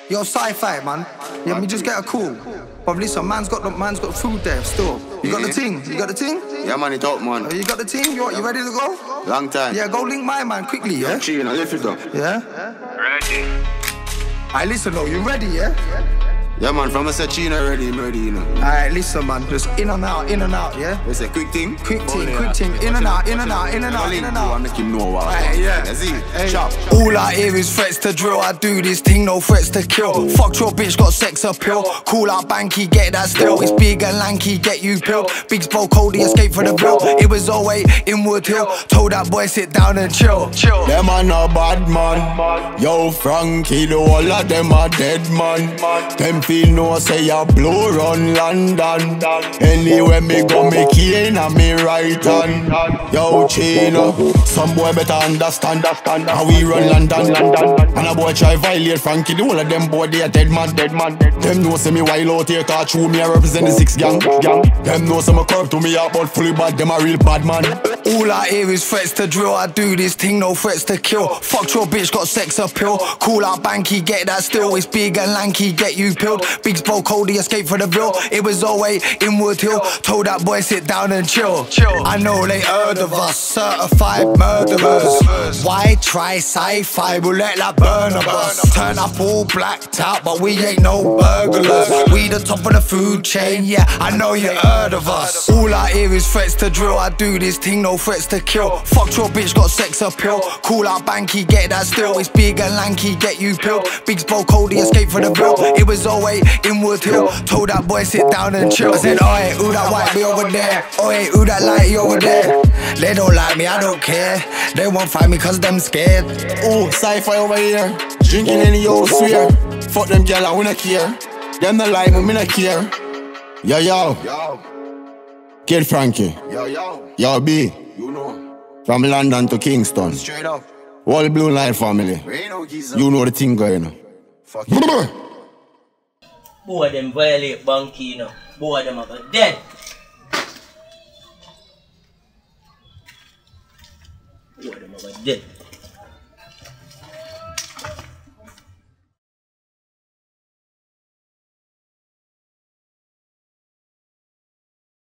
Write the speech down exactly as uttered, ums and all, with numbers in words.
Yo, Scyfy, man. Yeah, me just get a call. But listen, man's got the man's got food there still. You got the ting? You got the ting? Yeah, man, it up, man. Oh, you got the ting? You, you ready to go? Long time. Yeah, go link my man quickly, yeah? Chino, I lift it up. Yeah? Ready. Alright, listen, though, you ready, yeah? Yeah, man, from I said Chino ready, I'm ready, you know. Alright, listen, man, just in and out, in and out, yeah? It's a quick thing. Quick thing, quick thing, in and out, in and out, in and out, in and out. I make him know what. Alright, yeah. Let's see. Hey. Chop. All I hear is threats to drill. I do this thing, no threats to kill. Fuck your bitch, got sex appeal. Call out Banky, get that still. It's big and lanky, get you pill. Big spoke Cody, escape for the bill. It was oh eight in Wood Hill. Told that boy sit down and chill. Chill. Them are no bad man. Yo, Frankie, the whole of them are dead man. Them feel no say ya blow run London. Anywhere me go, me key in and me right hand. Yo, Chino, some boy better understand how we run London. And a boy try violate Frankie, the whole of them boy they are dead man, dead man. Them know say me wild out here, cause true me I represent the six gang. Them know some curve to me out, but fully bad, them a real bad man. All I hear is threats to drill. I do this thing, no threats to kill. Fuck your bitch, got sex appeal. Call out Banky, get that still. It's big and lanky, get you pilled. Big spoke Cody, escape for the bill. It was oh eight in Wood Hill. Told that boy sit down and chill. Chill. I know they heard of us, certified murderers. Why try sci-fi? We'll let that burn of us. Turn up all blacked out, but we ain't no burglars. We the top of the food chain, yeah, I know you heard of us. All I hear is threats to drill. I do this thing, no threats to kill. Fuck your bitch, got sex appeal. Call out Banky, get that still. It's big and lanky, get you pilled. Big spoke Cody, escape for the bill. It was oh eight in Wood Hill. Told that boy sit down and chill. I said, oi, who that white be over there? Oi, who that light over there? They don't like me, I don't care. They won't find me cause them scared. Oh, Scyfy over here, drinking any old swear. Fuck them girl, I wanna care. Them not like me, me not care. Yo, yo, Yo. Kid Frankie. Yo, yo. Yo, B. You know. From London to Kingston. Straight up. All Blue Line family. We ain't no geezer. You know the thing going on. Fuck you. Boy, them violate Banky, you know. Boy, them are dead. Boy, them are dead.